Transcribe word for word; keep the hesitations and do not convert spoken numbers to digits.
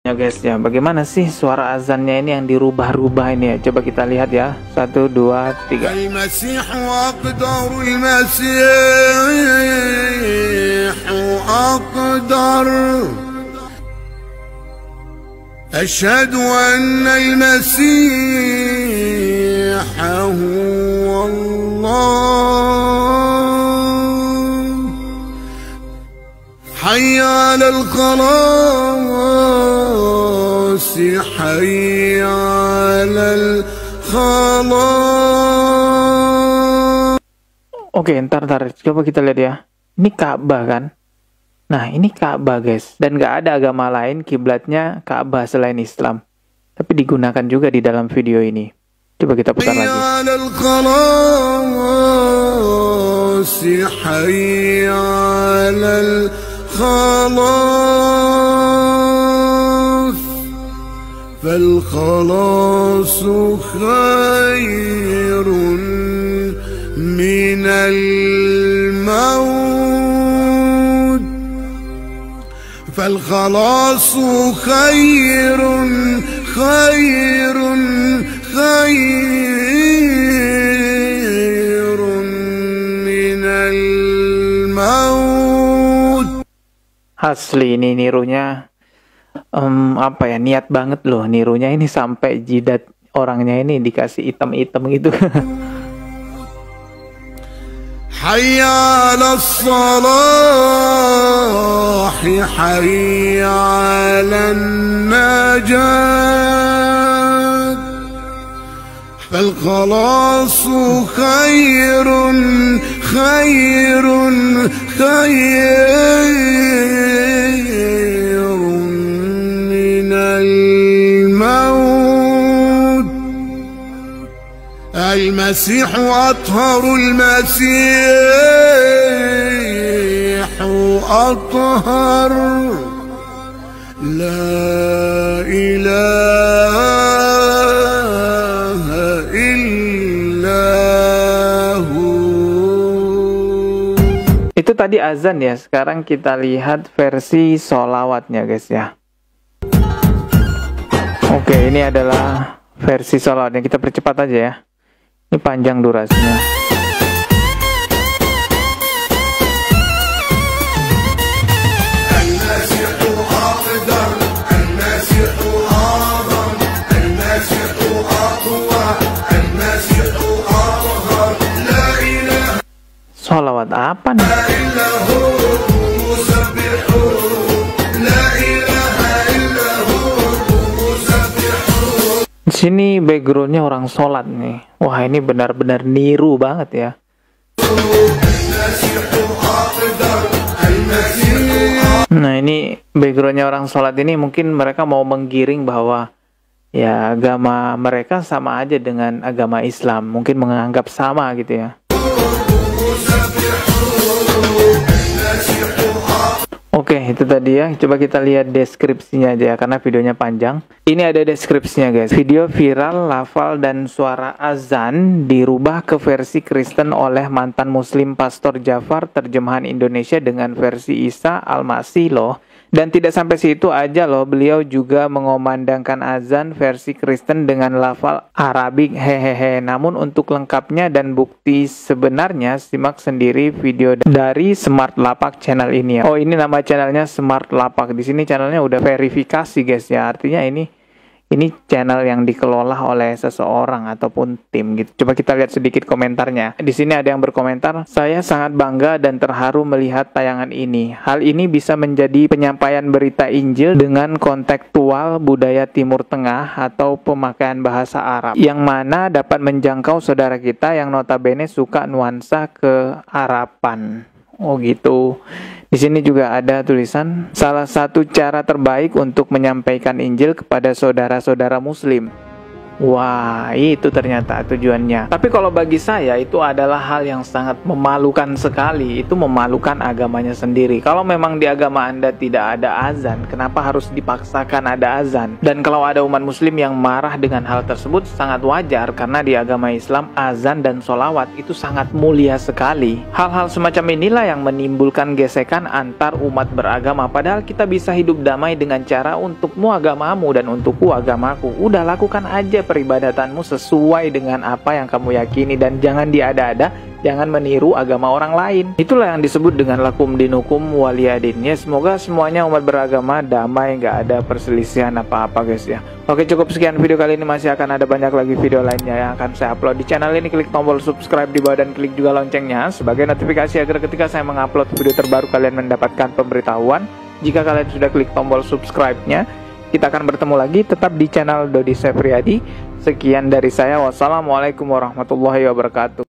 Ya guys ya, bagaimana sih suara azannya ini yang dirubah-rubah ini ya? Coba kita lihat ya. Satu, dua, tiga. Al-Masih aqdar, Al-Masih aqdar. Asyhadu anna al-Masih huwa Allah. Hayya 'alal khalas, hayya 'alal khalas. Oke, ntar ntar coba kita lihat ya. Ini Ka'bah kan? Nah, ini Ka'bah guys. Dan gak ada agama lain kiblatnya Ka'bah selain Islam. Tapi digunakan juga di dalam video ini. Coba kita putar lagi. فالخلاص خير من الموت فالخلاص خير خير خير من الموت. Asli ini nirunya um, apa ya, niat banget loh nirunya ini, sampai jidat orangnya ini dikasih hitam-hitam gitu. Hayya 'alas salah, hayya 'alan najat. Fal khalasu khairun khairun khairun minal maut. Al-Masih athhar, Al-Masih athhar. La ilaha illahu. Itu tadi azan ya. Sekarang kita lihat versi sholawatnya guys ya. Oke, ini adalah versi sholawatnya. Kita percepat aja ya. Ini panjang durasinya. Sholawat apa nih? Di sini backgroundnya orang sholat nih. Wah, ini benar-benar niru banget ya. Nah, ini backgroundnya orang sholat ini mungkin mereka mau menggiring bahwa ya agama mereka sama aja dengan agama Islam. Mungkin menganggap sama gitu ya. Oke, itu tadi ya. Coba kita lihat deskripsinya aja ya, karena videonya panjang. Ini ada deskripsinya guys. Video viral, lafal dan suara azan dirubah ke versi Kristen oleh mantan Muslim Pastor Jafar, terjemahan Indonesia dengan versi Isa Al-Masih loh. Dan tidak sampai situ aja loh, beliau juga mengomandangkan azan versi Kristen dengan lafal Arabik hehehe. Namun untuk lengkapnya dan bukti sebenarnya, simak sendiri video dari Smart Lapak channel ini ya. Oh, ini nama channelnya Smart Lapak. Di sini channelnya udah verifikasi guys ya. Artinya ini ini channel yang dikelola oleh seseorang ataupun tim gitu. Coba kita lihat sedikit komentarnya. Di sini ada yang berkomentar, "Saya sangat bangga dan terharu melihat tayangan ini. Hal ini bisa menjadi penyampaian berita Injil dengan kontekstual budaya Timur Tengah atau pemakaian bahasa Arab, yang mana dapat menjangkau saudara kita yang notabene suka nuansa kearapan." Oh gitu. Di sini juga ada tulisan, salah satu cara terbaik untuk menyampaikan Injil kepada saudara-saudara Muslim. Wah, itu ternyata tujuannya. Tapi kalau bagi saya itu adalah hal yang sangat memalukan sekali. Itu memalukan agamanya sendiri. Kalau memang di agama Anda tidak ada azan, kenapa harus dipaksakan ada azan? Dan kalau ada umat muslim yang marah dengan hal tersebut, sangat wajar, karena di agama Islam azan dan sholawat itu sangat mulia sekali. Hal-hal semacam inilah yang menimbulkan gesekan antar umat beragama. Padahal kita bisa hidup damai dengan cara untukmu agamamu dan untukku agamaku. Udah, lakukan aja peribadatanmu sesuai dengan apa yang kamu yakini, dan jangan diada-ada, jangan meniru agama orang lain. Itulah yang disebut dengan lakum dinukum waliyadin. Ya, semoga semuanya umat beragama damai, nggak ada perselisihan apa-apa guys ya. Oke, cukup sekian video kali ini. Masih akan ada banyak lagi video lainnya yang akan saya upload di channel ini. Klik tombol subscribe di bawah dan klik juga loncengnya sebagai notifikasi agar ketika saya mengupload video terbaru kalian mendapatkan pemberitahuan. Jika kalian sudah klik tombol subscribe-nya, kita akan bertemu lagi tetap di channel Dodi Sefriadi. Sekian dari saya. Wassalamualaikum warahmatullahi wabarakatuh.